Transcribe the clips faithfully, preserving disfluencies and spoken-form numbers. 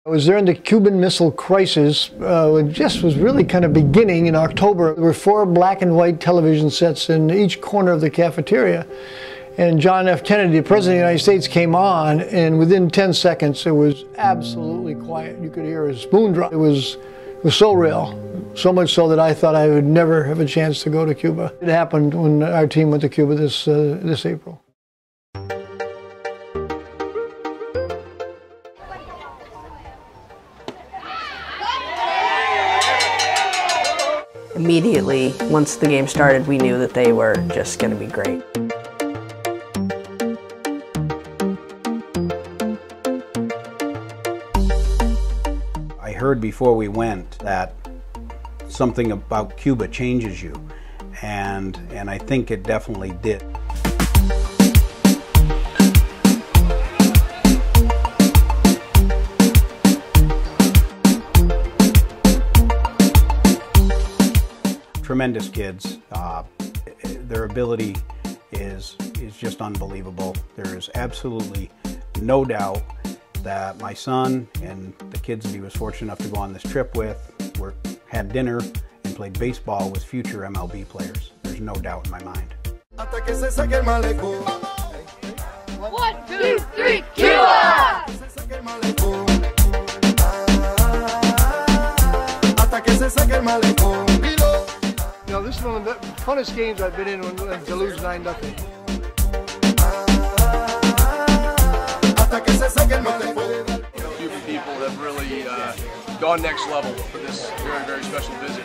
I was during the Cuban Missile Crisis. Uh, it just was really kind of beginning in October. There were four black and white television sets in each corner of the cafeteria. And John F. Kennedy, the President of the United States, came on, and within ten seconds it was absolutely quiet. You could hear a spoon drop. It was, it was so real, so much so that I thought I would never have a chance to go to Cuba. It happened when our team went to Cuba this, uh, this April. Immediately, once the game started, we knew that they were just going to be great. I heard before we went that something about Cuba changes you, and, and I think it definitely did. Tremendous kids. Uh, their ability is, is just unbelievable. There is absolutely no doubt that my son and the kids that he was fortunate enough to go on this trip with were, had dinner and played baseball with future M L B players. There's no doubt in my mind. One, two, three, Cuba! You know, this is one of the funnest games I've been in when, when to lose nine nothing. Cuban people have really uh, gone next level for this very, very special visit.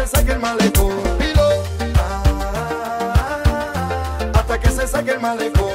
Saque el malecón.